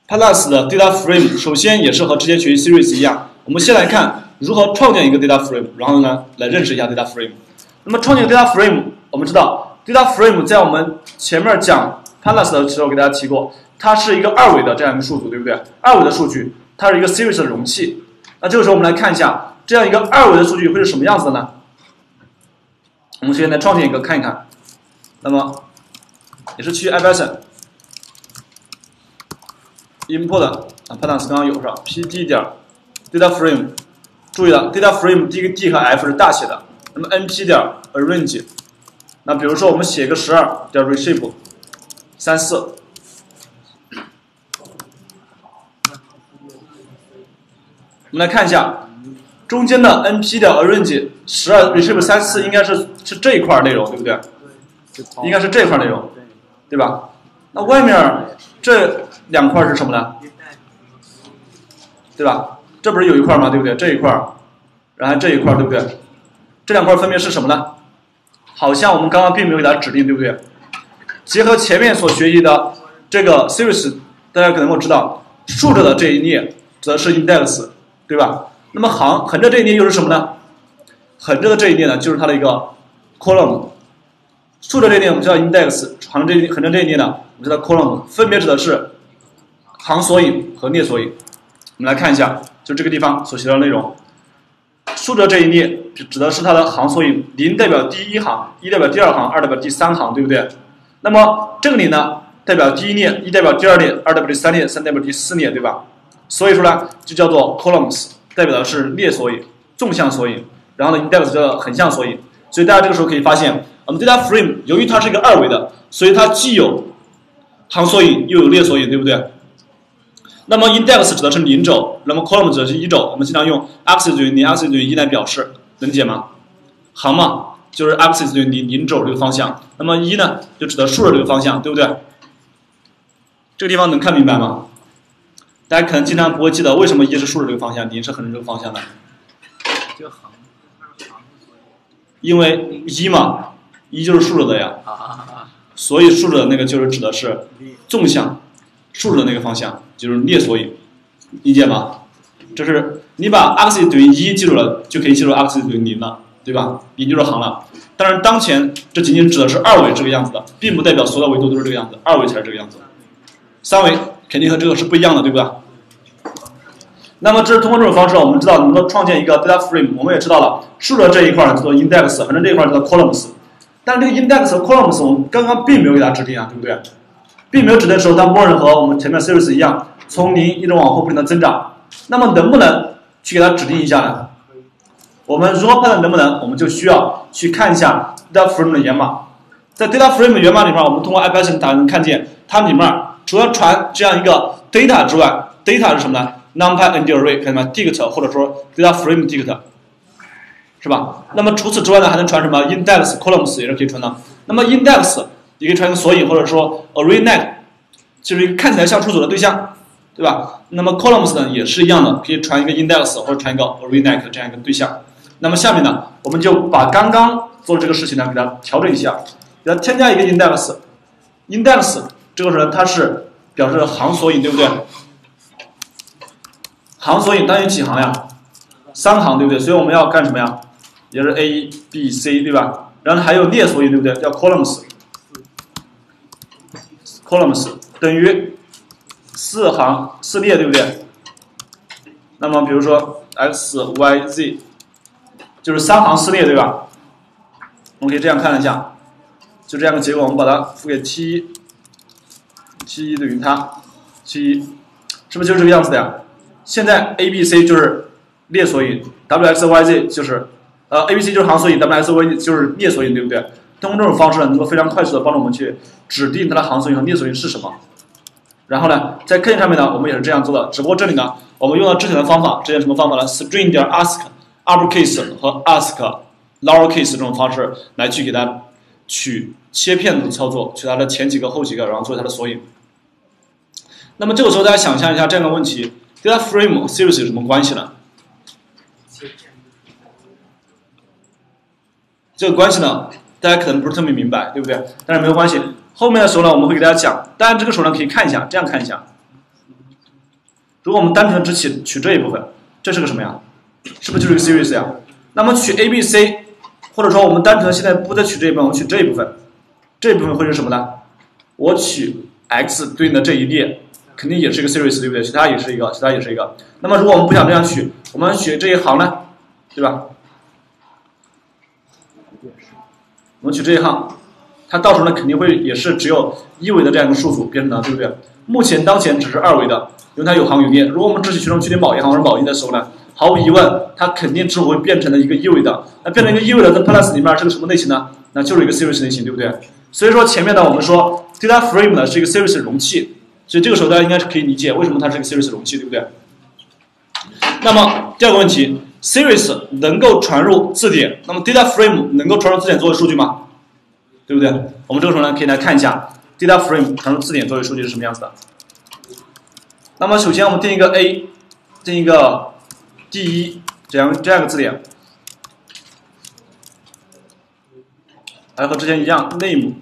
Pandas 的 data frame 首先也是和之前学习 series 一样，我们先来看如何创建一个 data frame， 然后呢来认识一下 data frame。那么创建 data frame， 我们知道 data frame 在我们前面讲 Pandas 的时候给大家提过，它是一个二维的这样一个数组，对不对？二维的数据，它是一个 series 的容器。那这个时候我们来看一下这样一个二维的数据会是什么样子的呢？我们现在创建一个看一看。那么也是去 IPython import Pandas 刚刚有是吧 ？pd 点 data frame， 注意了 ，data frame 第一个 d 和 f 是大写的。那么 np 点 arrange， 那比如说我们写个12点 reshape 34，我们来看一下中间的 np 点 arrange 12 reshape 34应该是这一块内容，对不对？应该是这块内容，对吧？那外面这两块是什么呢？对吧？这不是有一块吗？对不对？这一块，然后这一块，对不对？这两块分别是什么呢？好像我们刚刚并没有给它指定，对不对？结合前面所学习的这个 series， 大家可能够知道，竖着的这一列则是 index， 对吧？那么横着这一列又是什么呢？横着的这一列呢，就是它的一个 column。竖着这一列我们叫 index， 横着这一列呢，我们叫 column， 分别指的是行索引和列索引。我们来看一下，就这个地方所写的内容。竖着这一列指的是它的行索引，0代表第一行，1代表第二行，2代表第三行，对不对？那么这个里呢，代表第一列，1代表第二列，2代表第三列，3代表第四列，对吧？所以说呢，就叫做 columns， 代表的是列索引、纵向索引，然后呢 index 叫做横向索引。所以大家这个时候可以发现，我们 data frame 由于它是一个二维的，所以它既有行索引又有列索引，对不对？那么 index 指的是0轴，那么 column 指的是1轴，我们经常用 axis 等于0 axis 等于1来表示，能理解吗？行嘛，就是 axis 等于0轴这个方向，那么1呢，就指的竖着这个方向，对不对？这个地方能看明白吗？大家可能经常不会记得为什么1是竖着这个方向，0是横着这个方向的。 这行， 因为1嘛，1就是竖着的呀，所以竖着的那个就是指的是纵向，竖着的那个方向就是列索引，理解吗？这是你把 axis 等于1记住了，就可以记住 axis 等于0了，对吧？0就是行了。当然，当前这仅仅指的是二维这个样子的，并不代表所有的维度都是这个样子，二维才是这个样子。三维肯定和这个是不一样的，对吧？那么这是通过这种方式，我们知道能够创建一个 data frame， 我们也知道了竖着这一块叫做 index， 横着这一块叫做 columns。但这个 index 和 columns 我们刚刚并没有给它指定啊，对不对？并没有指定的时候，它默认和我们前面 series 一样，从0一直往后不停的增长。那么能不能去给它指定一下呢？我们如何判断能不能？我们就需要去看一下 data frame 的源码。在 data frame 源码里面，我们通过 IPython 打能看见它里面除了传这样一个 data 之外 ，data 是什么呢？NumPy ND array 看见吗 ？dict 或者说 data frame dict 是吧？那么除此之外呢，还能传什么 index columns 也是可以传的。那么 index 也可以传一个索引，或者说 ArrayNet 就是一个看起来像数组的对象，对吧？那么 columns 呢也是一样的，可以传一个 index 或者传一个 ArrayNet 这样一个对象。那么下面呢，我们就把刚刚做的这个事情呢，给它调整一下，给它添加一个 index。index 这个时候呢，它是表示行索引，对不对？行索引单元几行呀？3行，对不对？所以我们要干什么呀？也是 A B C， 对吧？然后还有列索引，对不对？叫 columns。columns 等于4行4列，对不对？那么比如说 X Y Z 就是3行4列，对吧？我们可以这样看一下，就这样的结果，我们把它赋给 T1 等于它 T1， 是不是就是这个样子的呀？现在 A B C 就是列索引 ，W X Y Z 就是A B C 就是行索引 ，W X Y Z 就是列索引，对不对？通过这种方式呢，能够非常快速的帮助我们去指定它的行索引和列索引是什么。然后呢，在 K 上面呢，我们也是这样做的，只不过这里呢，我们用了之前的方法，之前什么方法呢 ？string 点 ask uppercase 和 ask lowercase 这种方式来去给它取切片的操作，取它的前几个后几个，然后做它的索引。那么这个时候大家想象一下这样的问题 ：data frame 和 series 有什么关系呢？这个关系呢，大家可能不是特别明白，对不对？但是没有关系，后面的时候呢，我们会给大家讲。当然这个时候呢，可以看一下，这样看一下。 如果我们单纯的只取这一部分，这是个什么呀？是不是就是一个 series 呀？那么取 A、B、C， 或者说我们单纯的现在不再取这一部分，我们取这一部分，这一部分会是什么呢？我取 X 对应的这一列，肯定也是一个 series， 对不对？其他也是一个，其他也是一个。那么如果我们不想这样取，我们取这一行呢，对吧？我们取这一行，它到时候呢肯定会也是只有一维的这样一个数组变成的，对不对？目前当前只是二维的，因为它有行有列。如果我们只取其中具体某一行或者某一的时候呢，毫无疑问，它肯定之后会变成了一个一维的。那变成一个一维的，在 Plus 里面是个什么类型呢？那就是一个 series 类型，对不对？所以说前面呢，我们说 data frame 呢是一个 series 容器，所以这个时候大家应该是可以理解为什么它是一个 series 容器，对不对？那么第二个问题 ，series 能够传入字典，那么 data frame 能够传入字典作为数据吗？对不对？我们这个时候呢，可以来看一下 data frame 传入字典作为数据是什么样子的。那么首先我们定一个 A， 定一个第一这样一个字典，还和之前一样 ，name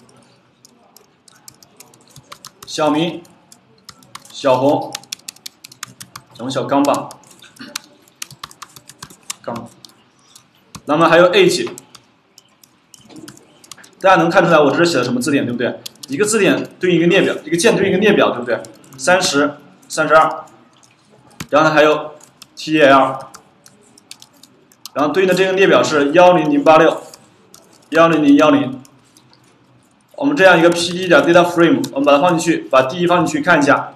小明、小红，我们小刚吧，刚，那么还有 age， 大家能看出来我这是写的什么字典，对不对？一个字典对应一个列表，一个键对应一个列表，对不对？30、32，然后呢还有 TAL， 然后对应的这个列表是10086、10010。我们这样一个 PD 的 data frame， 我们把它放进去，把第一放进去看一下。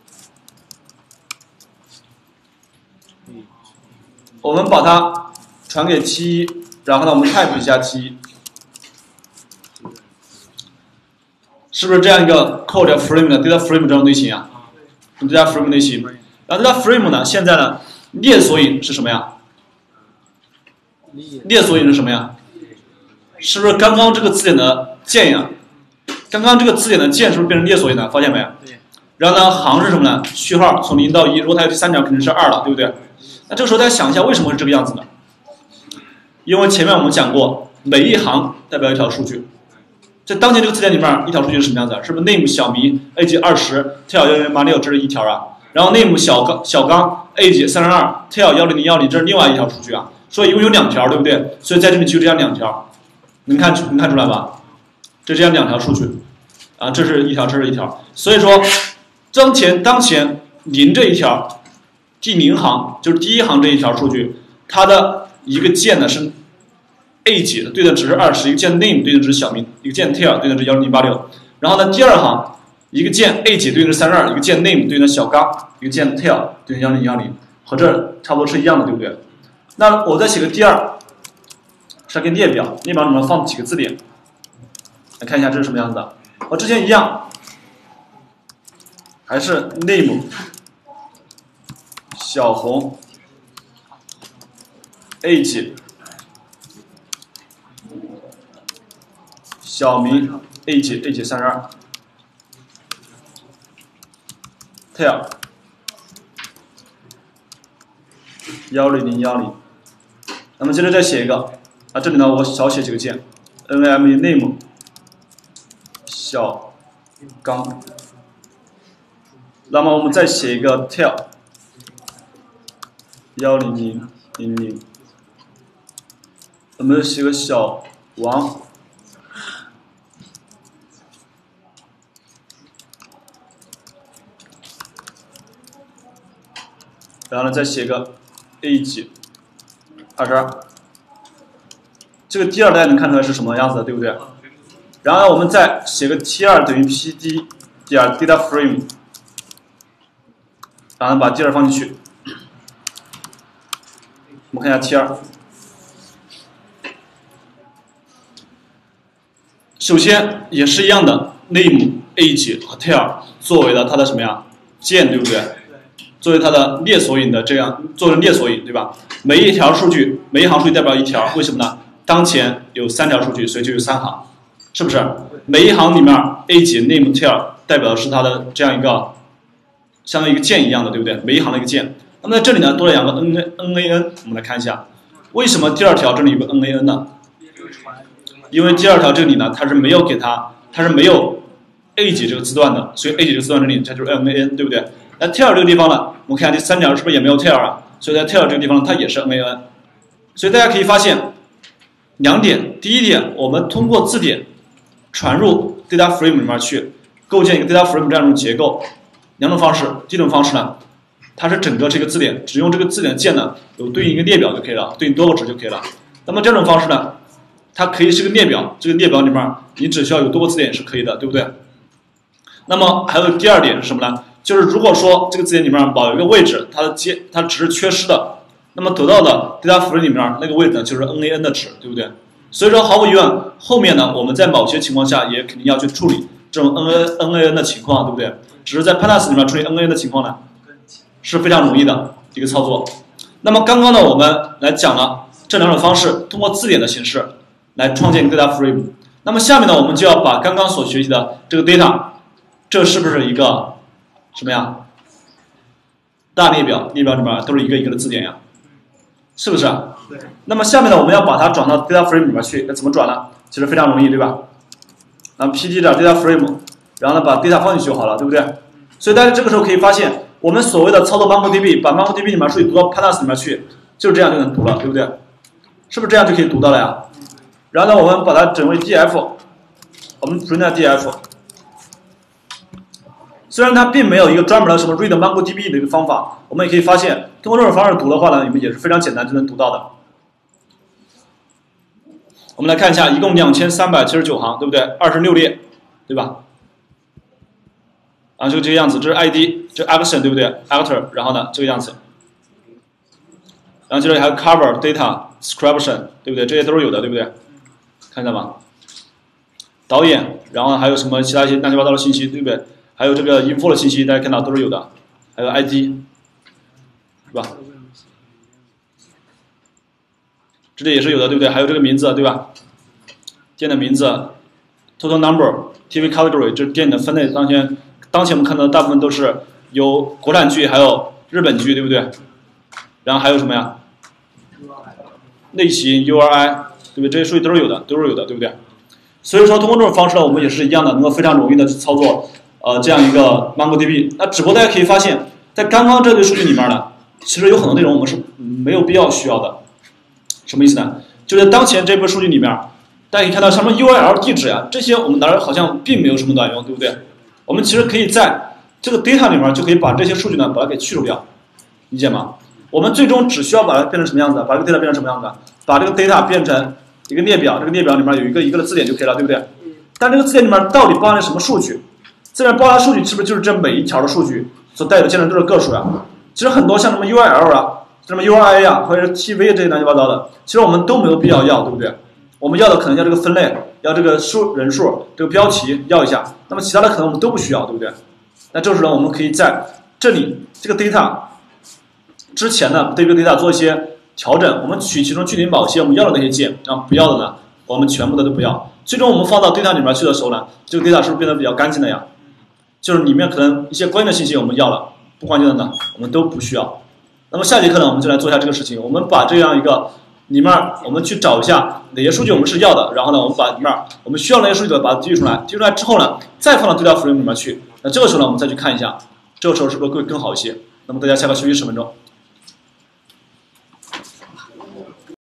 我们把它传给 T1， 然后呢我们 type 一下 T1， 是不是这样一个 code frame 的 data frame 这种类型啊 ？data frame 类型。然后 data frame 呢，现在呢列索引是什么呀？列索引是什么呀？是不是刚刚这个字典的键呀？刚刚这个字典的键是不是变成列索引了？发现没？然后呢，行是什么呢？序号从0到1，如果它有第三条肯定是2了，对不对？那这个时候大家想一下，为什么是这个样子呢？因为前面我们讲过，每一行代表一条数据。在当前这个字典里面，一条数据是什么样子？是不是 name 小明 age 20 tail 1086，这是一条啊。然后 name 小刚 age 32 tail 10010，这是另外一条数据啊。所以一共有2条，对不对？所以在这里就这样2条，能看出来吧？这样2条数据，啊，这是一条，这是一条。所以说，当前0这一条，第0行就是第一行这一条数据，它的一个键呢是 age 对的值是20，一个键 name 对的值是小明，一个键 tail 对的值10086。然后呢，第2行一个键 age 对应的是32，一个键 name 对应的小刚，一个键 tail 对应1010，和这差不多是一样的，对不对？那我再写个第2，是个列表，列表里面放几个字典。来看一下这是什么样子的，和之前一样，还是 name 小红 age 小明 age 32 tail 10010。那么接着再写一个啊，这里呢我少写几个键 name name 小刚，那么我们再写一个 tail 10010，我们写个小王，然后呢再写个 age 22，这个第2大家能看出来是什么样子的，对不对？然后我们再写个 T2 等于 PD 第2 data frame， 然后把第2放进去。我们看一下 T2， 首先也是一样的 name age 和 tail 作为了它的什么呀键，对不对？作为它的列索引的这样作为列索引，对吧？每一行数据代表1条，为什么呢？当前有3条数据，所以就有3行。是不是每一行里面 age name tail 代表的是它的这样一个相当于一个键一样的，对不对？每一行的一个键。那么在这里呢多了2个 nan， 我们来看一下，为什么第2条这里有个 nan 呢？因为第2条这里呢它是没有给它，它是没有 A 级这个字段的，所以 A 级这个字段这里它就是 MAN， 对不对？那 tail 这个地方呢，我们看第三条是不是也没有 tail 啊？所以在 tail 这个地方它也是 MAN。所以大家可以发现2点，第一点，我们通过字典传入 data frame 里面去，构建一个 data frame 这样一种结构。2种方式，第一种方式呢，它是整个这个字典，只用这个字典键呢，有对应一个列表就可以了，对应多个值就可以了。那么这种方式呢，它可以是个列表，这个列表里面你只需要有多个字典也是可以的，对不对？那么还有第二点是什么呢？就是如果说这个字典里面某一个位置它值是缺失的，那么得到的 data frame 里面那个位置呢就是 NaN 的值，对不对？所以说毫无疑问，后面呢我们在某些情况下也肯定要去处理这种 NaN 的情况，对不对？只是在 Pandas 里面处理 NaN 的情况呢是非常容易的一个操作。那么刚刚呢我们来讲了这2种方式，通过字典的形式来创建一个 data frame。那么下面呢我们就要把刚刚所学习的这个 data， 这是不是一个什么呀？大列表，列表里面都是一个一个的字典呀，是不是？ 对。 那么下面呢我们要把它转到 data frame 里面去，那怎么转呢？其实非常容易，对吧？pd 点 data frame， 然后呢把 data 放进去就好了，对不对？所以大家这个时候可以发现，我们所谓的操作 MongoDB， 把 MongoDB 里面数据读到 Pandas 里面去，就是这样就能读了，对不对？是不是这样就可以读到了呀？然后呢，我们把它整为 df， 我们 print df。虽然它并没有一个专门的什么 read MongoDB 的一个方法，我们也可以发现，通过这种方式读的话呢，你们也是非常简单就能读到的。我们来看一下，一共2379行，对不对？26列，对吧？就这个样子，这是 ID， 这 action 对不对 ？actor， 然后呢这个样子，然后这里还有 cover、data、description， 对不对？这些都是有的，对不对？看到吗？导演，然后还有什么其他一些乱七八糟的信息，对不对？还有这个 info 的信息，大家看到都是有的，还有 ID， 是吧？这里也是有的，对不对？还有这个名字，对吧？店的名字 ，total number、TV category， 这是店的分类。当前我们看到的大部分都是有国产剧，还有日本剧，对不对？然后还有什么呀？类型 URI， 对不对？这些数据都是有的，对不对？所以说通过这种方式呢，我们也是一样的，能够非常容易的去操作这样一个 MongoDB。那只不过大家可以发现，在刚刚这堆数据里面呢，其实有很多内容我们是没有必要需要的。什么意思呢？就是当前这部数据里面，大家可以看到什么 URL 地址呀，这些我们当然好像并没有什么卵用，对不对？我们其实可以在这个 data 里面就可以把这些数据呢把它给去除掉，理解吗？我们最终只需要把它变成什么样子？把这个 data 变成什么样子？把这个 data 变成一个列表，这个列表里面有一个一个的字典就可以了，对不对？但这个字典里面到底包含了什么数据？字典包含的数据是不是就是这每一条的数据所带的键程都是个数呀？其实很多像什么 URL 啊、什么 URI 啊，或者是 TV 这些乱七八糟的，其实我们都没有必要要，对不对？我们要的可能要这个分类，要这个人数，这个标题要一下，那么其他的可能我们都不需要，对不对？那这时候我们可以在这里这个 data 之前呢，对这个 data 做一些调整，我们取其中具体某些我们要的那些键，然后不要的呢，我们全部的都不要。最终我们放到 data 里面去的时候呢，这个 data 是不是变得比较干净的呀？就是里面可能一些关键的信息我们要了，不关键的呢，我们都不需要。那么下节课呢，我们就来做一下这个事情，我们把这样一个里面我们去找一下哪些数据我们是要的，然后呢，我们把里面我们需要那些数据把它记出来，记出来之后呢，再放到 data frame 里面去。那这个时候呢，我们再去看一下，这个时候是不是会更好一些？那么大家下课休息10分钟。